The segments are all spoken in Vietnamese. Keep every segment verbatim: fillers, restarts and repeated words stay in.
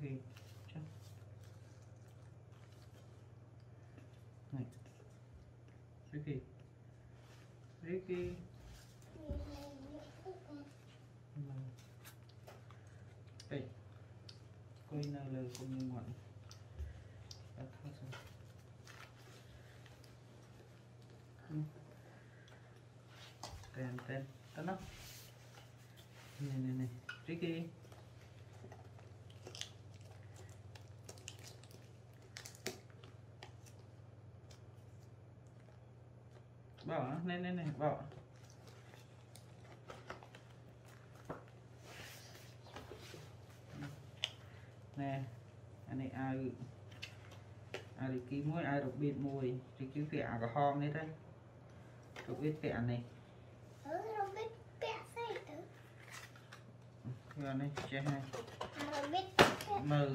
Chắc. Này. Ricky. Ricky. Đây. Coi nào lời cũng như ngoạn. Đã thôi rồi. Tên tên tên nó. Này này này. Ricky. Bảo này này này bảo. Nè anh này ai ai được ký muối ai được biết mùi thì cứ kẹo cả hòn đấy đây được biết kẹo này ừ biết kẹo xây tử rồi này chơi hai à biết mờ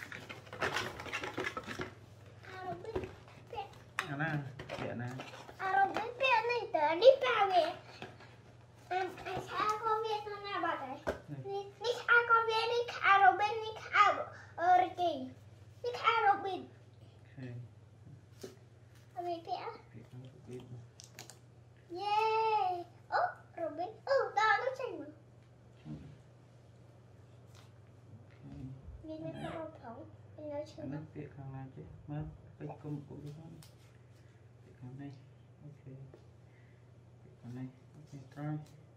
à biết kẹo à nè kẹo nè à biết kẹo này tử đi vào về anh anh sao con biết nó nào bảo đấy đi ai con biết đi à biết đi à ở đây đi à biết Robin kẹo. Yeah. Ơ, Robin. Ừ, đó nó chỉnh mà. Nhìn nó có thống. Nhìn nó chỉnh. Nó tiệt hàng nào chứ. Mất. Cái công cụ đi không. Tiệt hàng này. Ok. Tiệt hàng này. Ok, try.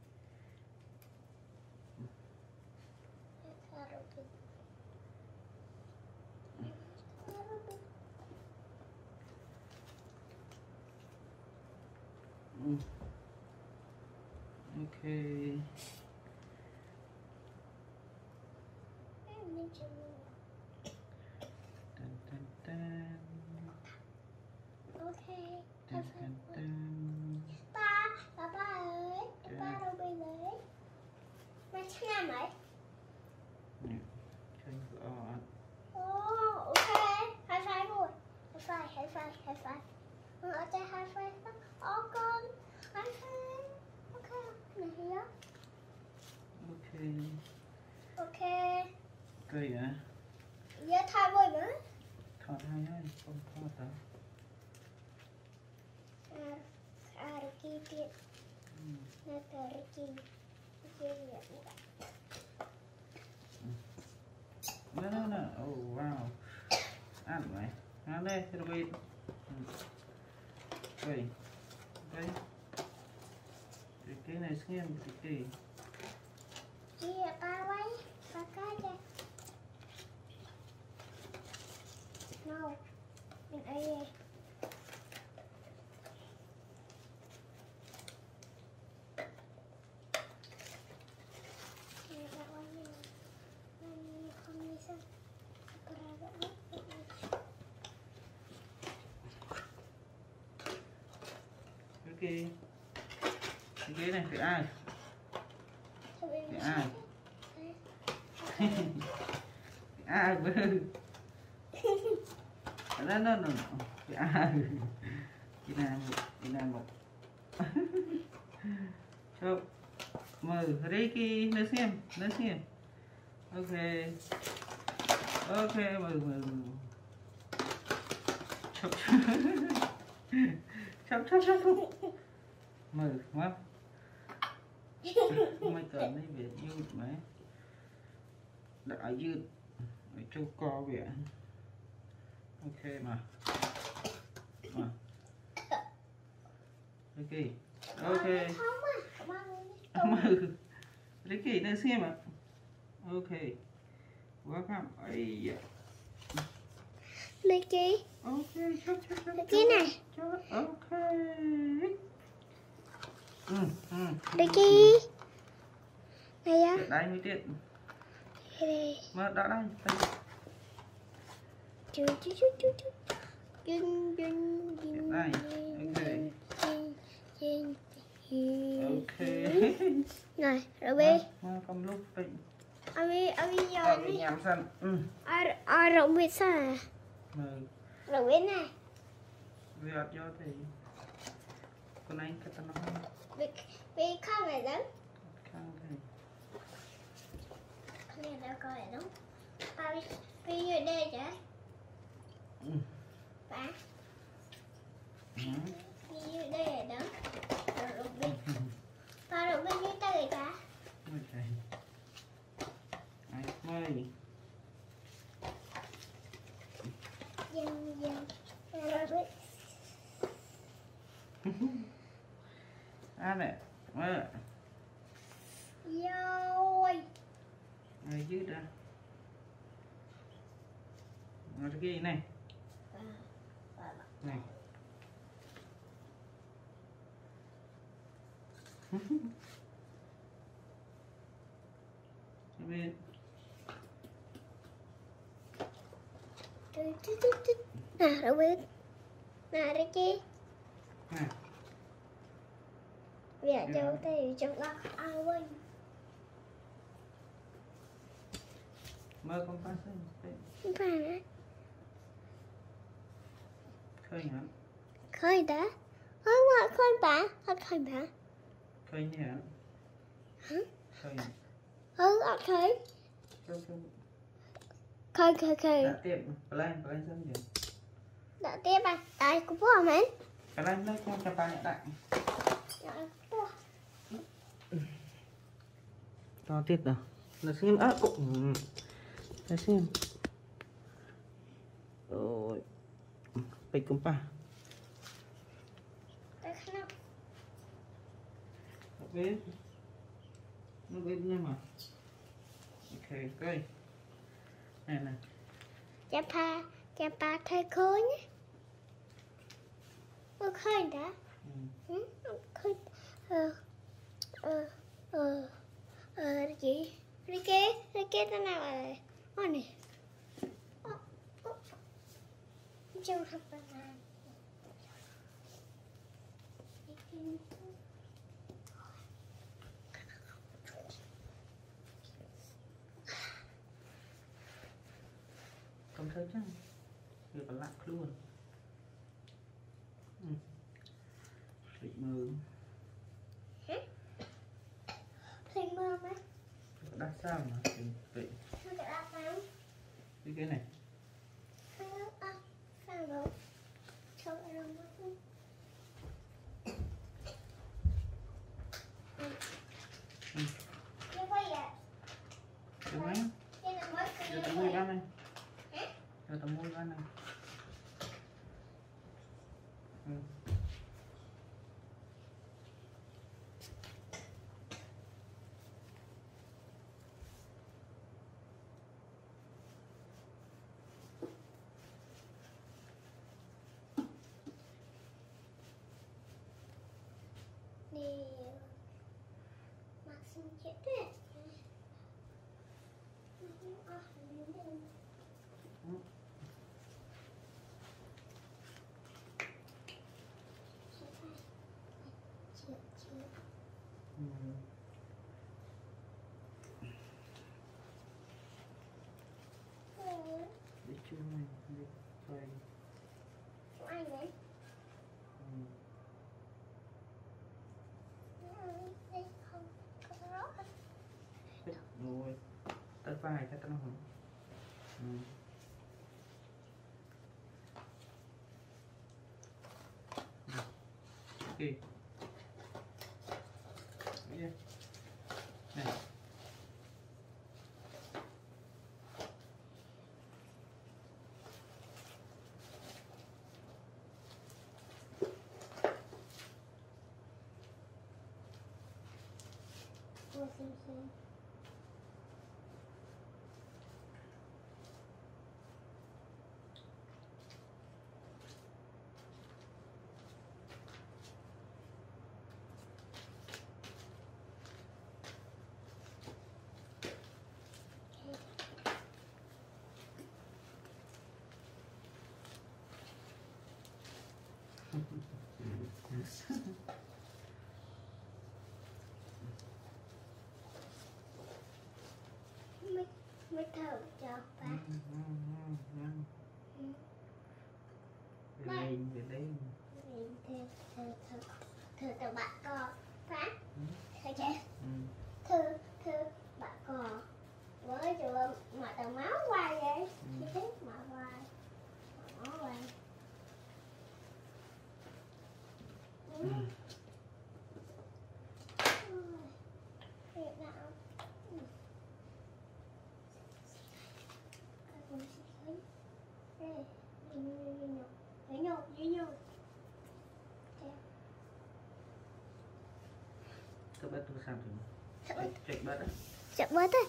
Mm. Okay. Dun, dun, dun. Okay. Dun, dun, dun. Ba, ba ba ơi, ba đâu bây đấy. Mà chắc làm đấy. Nè, chơi gọn. Oh, okay. High five rồi. High five, high five, high five. Ở đây high five. Ô con. High five. Okay. Này đó. Ok. Okay. Cây hả? Giờ thay vui nữa. Thọt hai ơi, không thọt đâu. À, à, kia kia. Nó tới kia. Kia vậy. No, no, no. Oh, wow. Ăn vậy. Ăn đây, thưa quý vị. Đây. Đây. Cái này xem cái gì? Kia ba quay. Ba cái đây. No. Mình ấy đây. Cái cái ghế này phải ai? Phải ai? Phải ai bơ? Nó nó nó phải ai? Cái nào một cái nào một chụp mờ Ricky nó xem nó xem ok ok mờ mờ chụp chụp chụp chụp mờ quá mấy tuần này về dư mấy đã dư ở châu co vậy ok mà mà Ricky ok mờ Ricky nó xem ạ ok welcome ấy dạ Ricky. Ok, chốt chốt chốt. Ricky này. Chốt, ok. Ừ, ừ. Ricky. Này á. Đây mới tiện. Đây. Mà đã đây. Đây. Chú chú chú chú chú. Dinh dinh dinh. Đây. Ok. Ok. Này, Robin. Mà cầm lúc bệnh. Abi abi giờ Ờ, đi. nhảm sân. Ừ. Ai ai Robin sao? Mà Robin này. vì ở cho thì con anh cái tao nói. Vì vì không phải đúng. Không thì. Không phải đâu coi đúng. Abi vì Người đây chứ? Ừ. Ba. Ừ. Như đây là đó. Rồi rồi bên. Ba rồi bên như tay cả. Okay. I play. Dần dần. Rồi bên. À nè. Mơ. Rồi. Rồi chứ ra. Rồi cái này. Này. Bên. Nè rồi bên. Nè đây chi. Nè. Dạ cho tay trong góc ao quên. Mơ con phá xem. Ba. Khơi hả? Khơi đã. Khơi mà khơi bà. Khơi khơi bà. Khơi như hả? Hả? Khơi. Ừ, khơi. Khơi khơi. Khơi khơi khơi. Đã tiếp. Plan plan xem gì? Đã tiếp à? Tại của bố hả mẹ? Plan lấy con cho ba hiện tại. Dạ bố. To tiếp nào. Là xem ớt cũng. Để xem. Rồi. Bịch cũng pa. Tại khăn nào? Nó biết. Nó biết nha mà. Ok, coi. Này nè. Chà pa, chà pa thay khơi nhé. Ừ, khơi đã. Ừ. Ừ, khơi. Ờ, ờ, ờ, ờ, đây chị. Đây kia, đây kia thế nào rồi? Ồ này. Ồ, ồ. Trong hộp bà này. Không thấy chắc. Thì bạn lặng luôn. Ừ. Định mơ. Thầy mơ mấy. Đắt sao mà. Định tụy. Nó sẽ đáp lắm. Cái cái này. Sao nó à, sao rồi? Sao lại làm nó không? Ừ. Như vậy à? Cái máy. Cái này mới Cho cứ tao như mua vậy. ra này. Hả? Cho tao mua ra này. Ừ. Nè. Mặc xin chết đấy. À, Ừ. Chịu, chịu. Ừ. Ừ. Để chưa này. Để coi. Của ai vậy? Ừ. Đây không có rõ. Thích rồi. Tới vai cho tao nó hả? Ừ. Ok. Yeah. Này. Ủa, xem xem. Mới, mới thở cho ba. Ừ, ừ, ừ, ừ. Ừ. Về đây, về đây. Thử, thử, thử, thử, thử bạn cò phá. Ừ. Thử chứ? Ừ. Thử, thử bạn cò. Với chỗ mà tờ máu qua vậy. Ừ. Thì thế như như Các bạn tôi làm thì check bớt đấy. Chậm bớt thôi.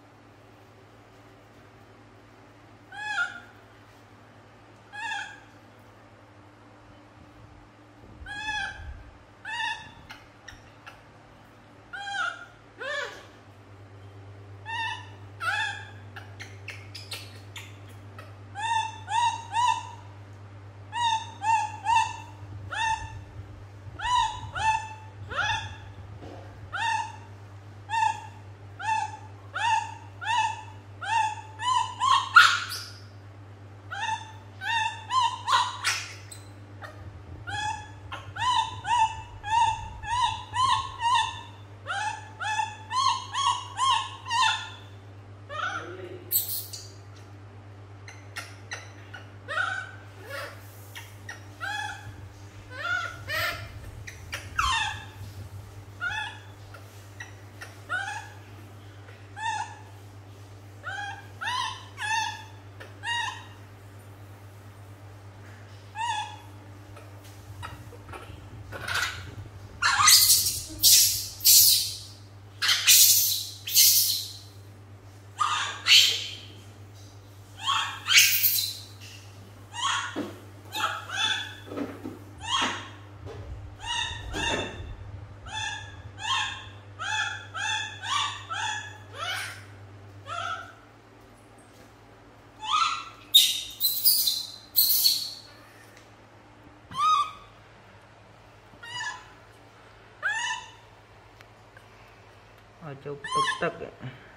Ở chỗ tục tắc ấy.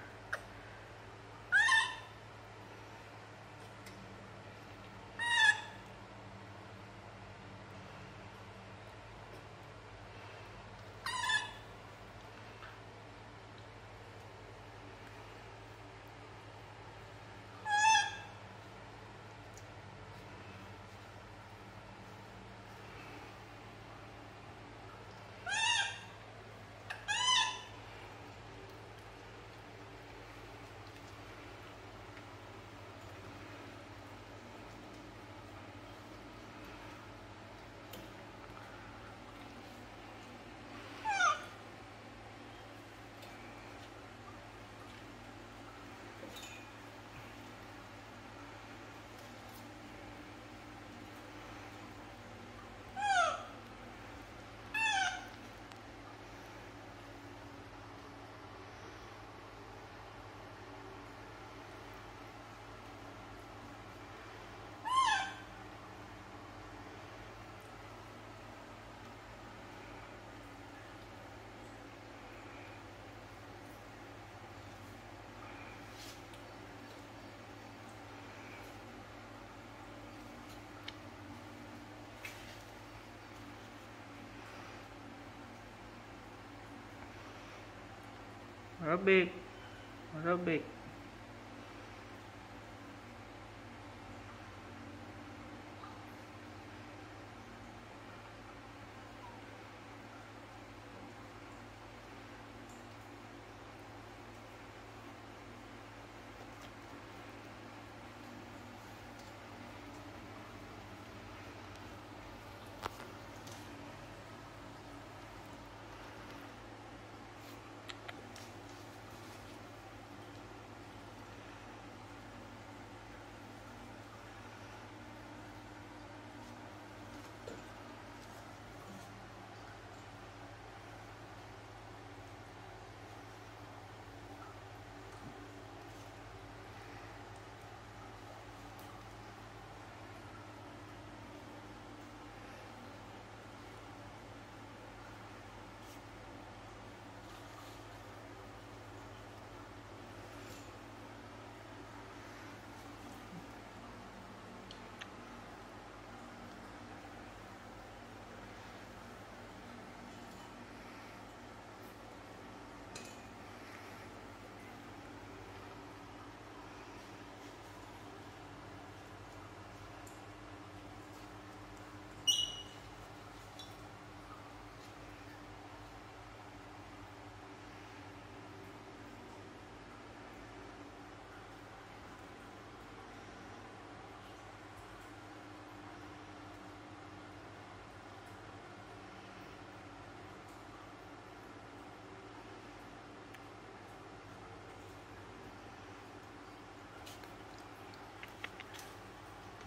Robik, Robik.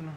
nào.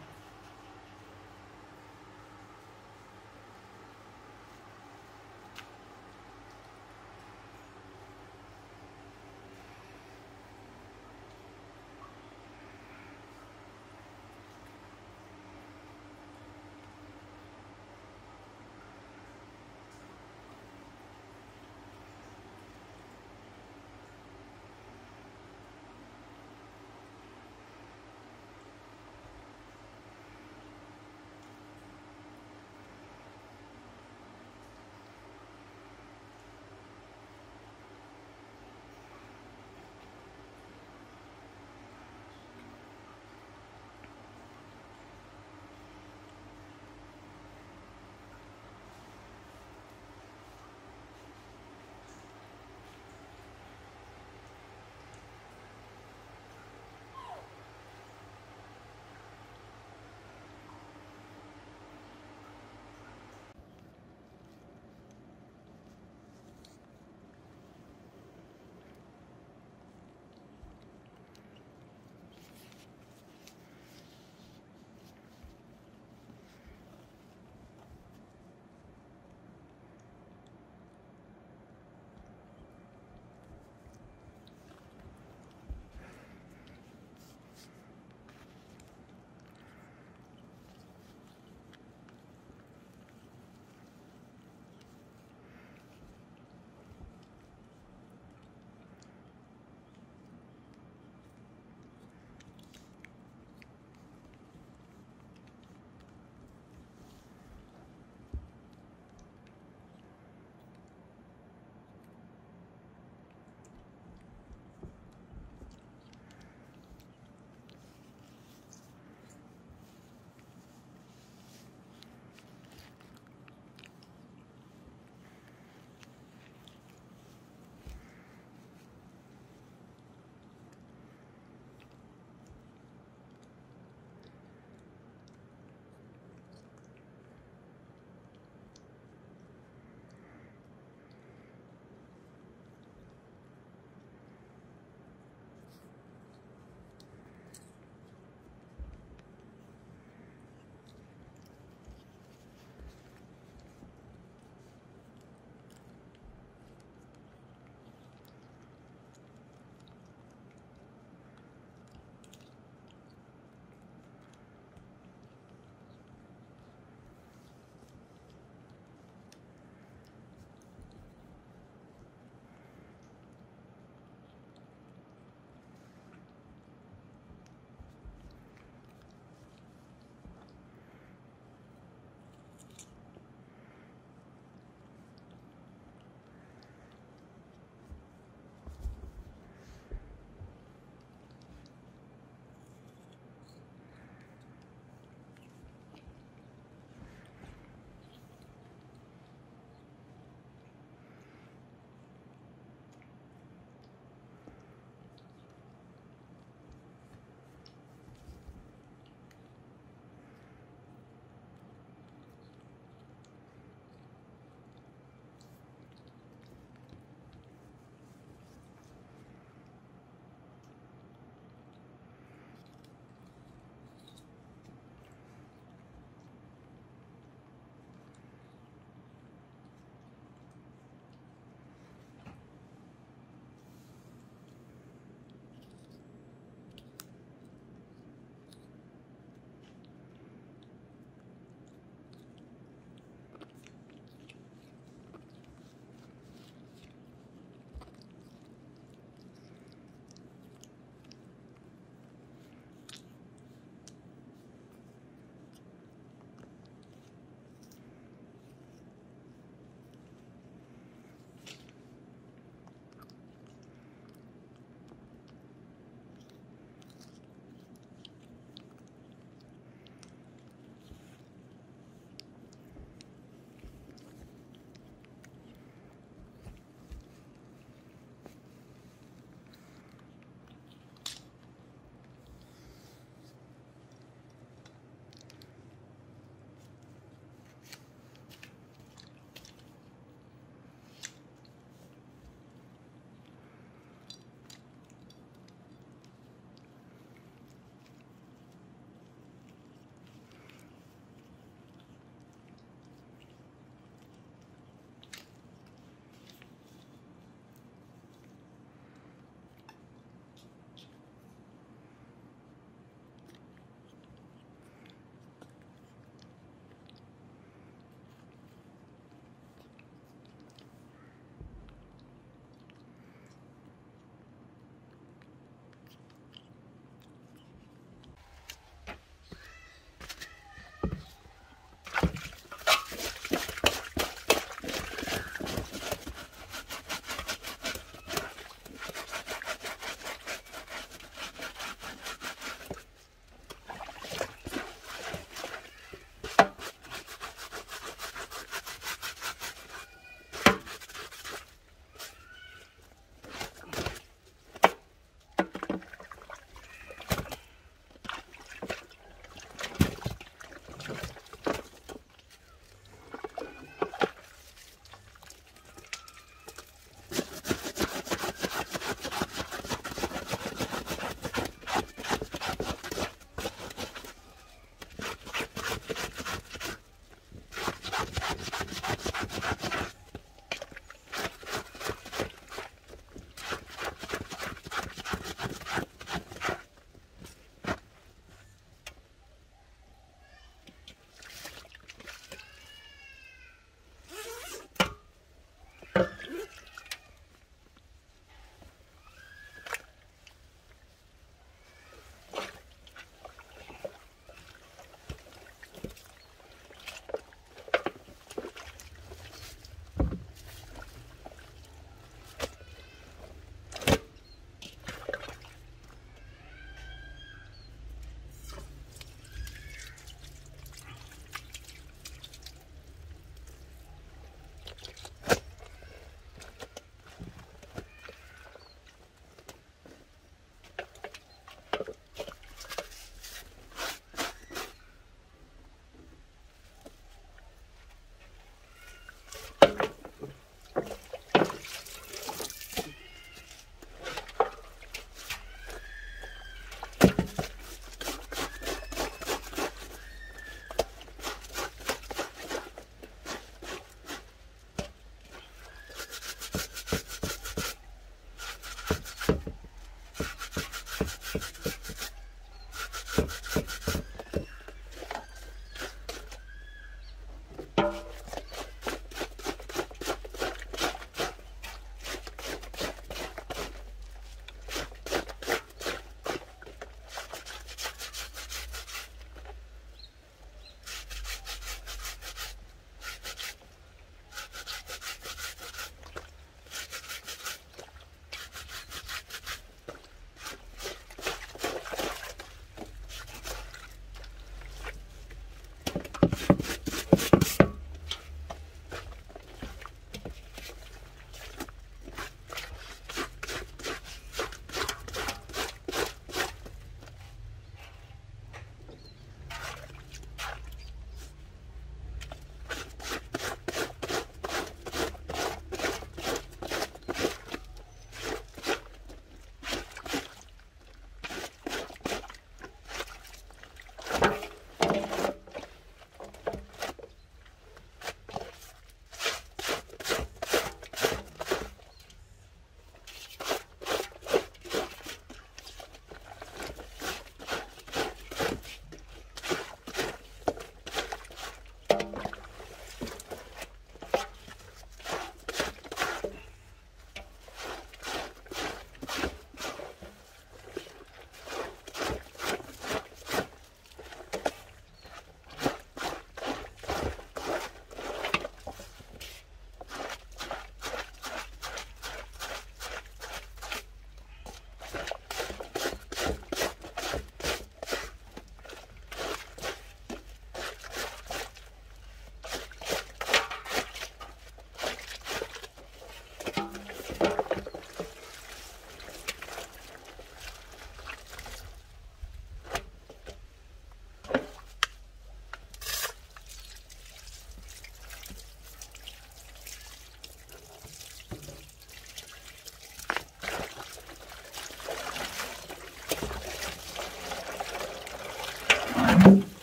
Thank you.